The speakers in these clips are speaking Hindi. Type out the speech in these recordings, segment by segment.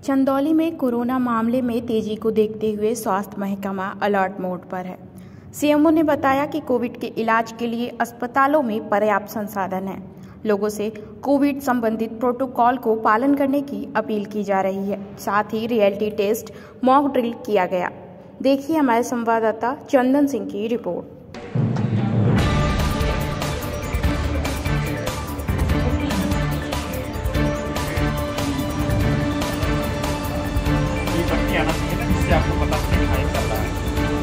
चंदौली में कोरोना मामले में तेजी को देखते हुए स्वास्थ्य महकमा अलर्ट मोड पर है। सीएमओ ने बताया कि कोविड के इलाज के लिए अस्पतालों में पर्याप्त संसाधन है। लोगों से कोविड संबंधित प्रोटोकॉल को पालन करने की अपील की जा रही है। साथ ही रियलिटी टेस्ट, मॉक ड्रिल किया गया। देखिए हमारे संवाददाता चंदन सिंह की रिपोर्ट। आपको पता दिखाई कर रहा है।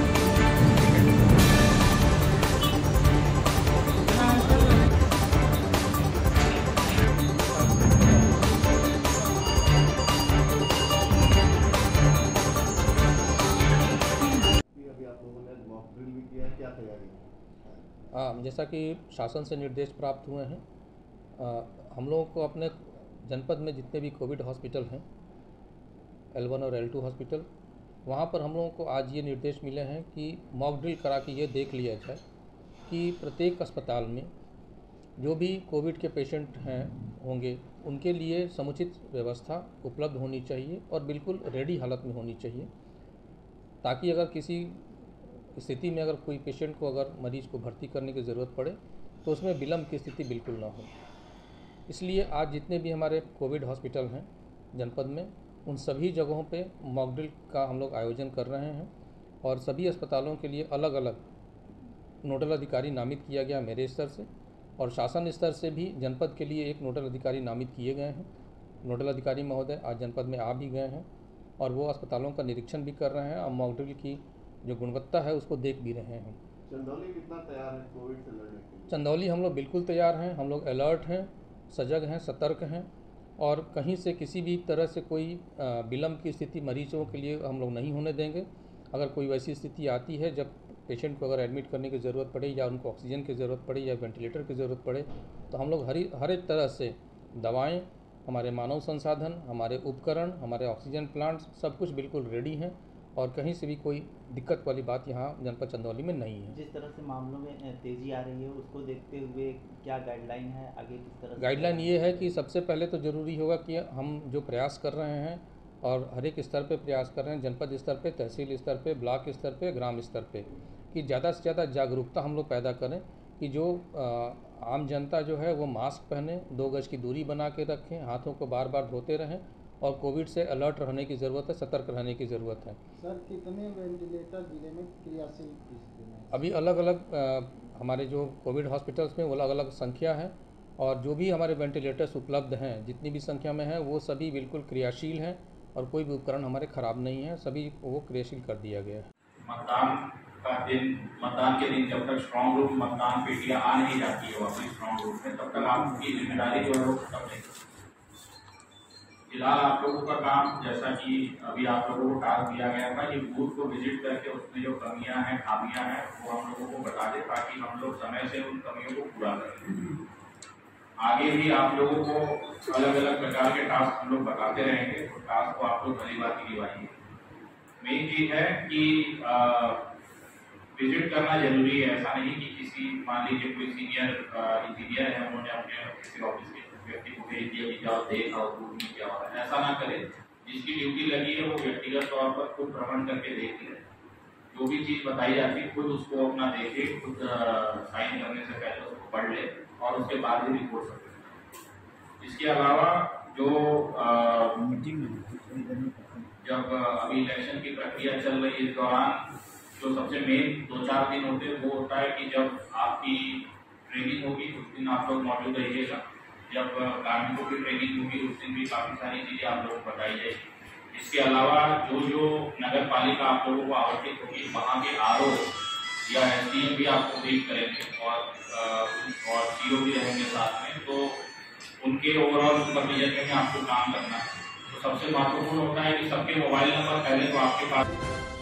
अभी आप लोगों ने मॉक ड्रिल भी किया, क्या तैयारी है? जैसा कि शासन से निर्देश प्राप्त हुए हैं, हम लोगों को अपने जनपद में जितने भी कोविड हॉस्पिटल हैं, L1 और L2 हॉस्पिटल, वहाँ पर हम लोगों को आज ये निर्देश मिले हैं कि मॉक ड्रिल करा के ये देख लिया जाए कि प्रत्येक अस्पताल में जो भी कोविड के पेशेंट हैं होंगे उनके लिए समुचित व्यवस्था उपलब्ध होनी चाहिए और बिल्कुल रेडी हालत में होनी चाहिए, ताकि अगर किसी स्थिति में अगर कोई पेशेंट को अगर मरीज़ को भर्ती करने की ज़रूरत पड़े तो उसमें विलम्ब की स्थिति बिल्कुल ना हो। इसलिए आज जितने भी हमारे कोविड हॉस्पिटल हैं जनपद में, उन सभी जगहों पे मॉक ड्रिल का हम लोग आयोजन कर रहे हैं और सभी अस्पतालों के लिए अलग अलग नोडल अधिकारी नामित किया गया मेरे स्तर से, और शासन स्तर से भी जनपद के लिए एक नोडल अधिकारी नामित किए गए हैं। नोडल अधिकारी महोदय आज जनपद में आ भी गए हैं और वो अस्पतालों का निरीक्षण भी कर रहे हैं और मॉक ड्रिल की जो गुणवत्ता है उसको देख भी रहे हैं। चंदौली कितना तैयार है कोविड से लड़ने के लिए? चंदौली हम लोग बिल्कुल तैयार हैं। हम लोग अलर्ट हैं, सजग हैं, सतर्क हैं और कहीं से किसी भी तरह से कोई विलम्ब की स्थिति मरीजों के लिए हम लोग नहीं होने देंगे। अगर कोई वैसी स्थिति आती है जब पेशेंट को अगर एडमिट करने की ज़रूरत पड़े या उनको ऑक्सीजन की ज़रूरत पड़े या वेंटिलेटर की ज़रूरत पड़े, तो हम लोग हर एक तरह से दवाएं, हमारे मानव संसाधन, हमारे उपकरण, हमारे ऑक्सीजन प्लांट्स, सब कुछ बिल्कुल रेडी हैं और कहीं से भी कोई दिक्कत वाली बात यहाँ जनपद चंदौली में नहीं है। जिस तरह से मामलों में तेजी आ रही है उसको देखते हुए क्या गाइडलाइन है, आगे किस तरह? गाइडलाइन ये है कि सबसे पहले तो ज़रूरी होगा कि हम जो प्रयास कर रहे हैं और हर एक स्तर पे प्रयास कर रहे हैं, जनपद स्तर पे, तहसील स्तर पे, ब्लॉक स्तर पे, ग्राम स्तर पे, कि ज़्यादा से ज़्यादा जागरूकता हम लोग पैदा करें कि जो आम जनता जो है वो मास्क पहने, 2 गज की दूरी बना के रखें, हाथों को बार बार धोते रहें और कोविड से अलर्ट रहने की ज़रूरत है, सतर्क रहने की ज़रूरत है। सर, कितने वेंटिलेटर जिले में क्रियाशील स्थिति में? अभी अलग अलग हमारे जो कोविड हॉस्पिटल्स में वो अलग अलग संख्या है और जो भी हमारे वेंटिलेटर्स उपलब्ध हैं, जितनी भी संख्या में हैं, वो सभी बिल्कुल क्रियाशील हैं और कोई भी उपकरण हमारे ख़राब नहीं है, सभी वो क्रियाशील कर दिया गया है। मतदान के दिन जब तक स्ट्रॉन्ग रूम मतदान पेटियां आ नहीं जाती है अपनी स्ट्रॉन्ग रूम में, तब तक आपकी जिम्मेदारी जो है वो खत्म नहीं। फिलहाल आप लोगों का काम, जैसा कि अभी आप लोगों को टास्क दिया गया था, ये बूथ को विजिट करके उसमें जो कमियां हैं, खामियां हैं, वो हम लोगों को बता दें ताकि हम लोग समय से उन कमियों को पूरा करें। आगे भी आप लोगों को अलग अलग प्रकार के टास्क हम लोग बताते रहेंगे, तो टास्क को आप लोग भली बात निभाइए। मेन चीज है कि विजिट करना जरूरी है। ऐसा नहीं कि किसी, मान लीजिए कोई सीनियर इंजीनियर है, उन्होंने अपने किसी ऑफिस के व्यक्ति को भेज दिया कि जाओ देख और दूर में क्या हो रहा है, ऐसा ना करें। जिसकी ड्यूटी लगी है वो व्यक्तिगत तौर पर खुद भ्रमण करके देख ले, जो भी चीज बताई जाती है खुद उसको अपना देखे, खुद साइन करने से पहले उसको पढ़ ले और उसके बाद ही रिपोर्ट सकते। इसके अलावा जो जब अभी इलेक्शन की प्रक्रिया चल रही है, इस दौरान जो सबसे मेन 2-4 दिन होते हैं वो होता है कि जब आपकी ट्रेनिंग होगी उस दिन आप लोग मौजूद रहिएगा। जब कार्मिकों की ट्रेनिंग होगी उस दिन भी काफ़ी सारी चीज़ें आप लोगों को बताई जाएगी। इसके अलावा जो नगर पालिका आप लोगों को आवंटित होगी, वहाँ के RO या SDM भी आपको ब्रीफ करेंगे और CO भी रहेंगे साथ में, तो उनके ओवरऑल सुपरविजन में आपको काम करना है। तो सबसे महत्वपूर्ण होता है कि सबके मोबाइल नंबर पहले तो आपके पास